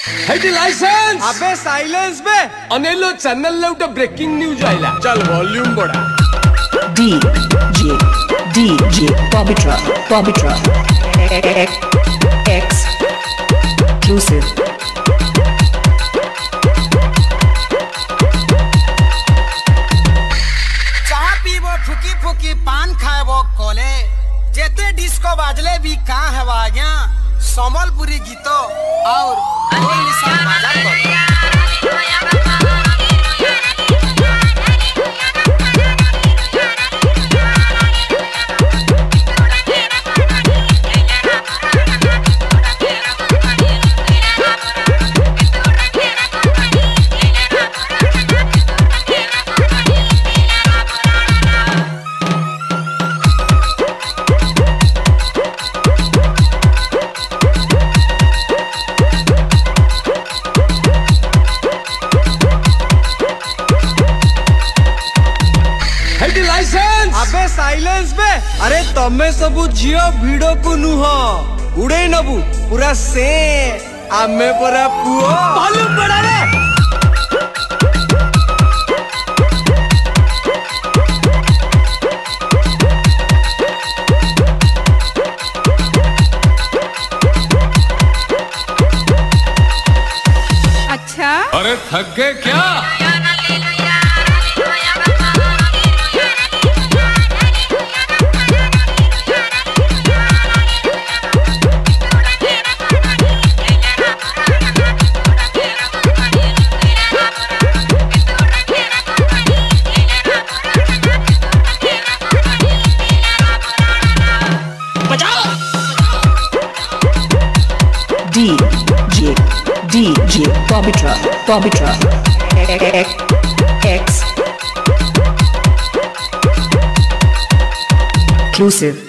Heidi licence अबे silence बे अनेलो channel ले उठे ब्रेकिंग न्यूज आइला चल वॉल्यूम बढ़ा DJ Pavitra exclusive चाह पीबो फुकी फुकी पान खाएबो कोले जेते डिस्को बाजले भी कहाँ है वाग्या समलपुरी गीतो और ढोल निशान बाजा को लाइसेंस अबे साइलेंस बे अरे तमे सबु जियो भिडो को नुह उड़े नबु पूरा से आमे पूरा पुओ मालूम पड़ा रे अच्छा अरे थक गए क्या DJ Pavitra exclusive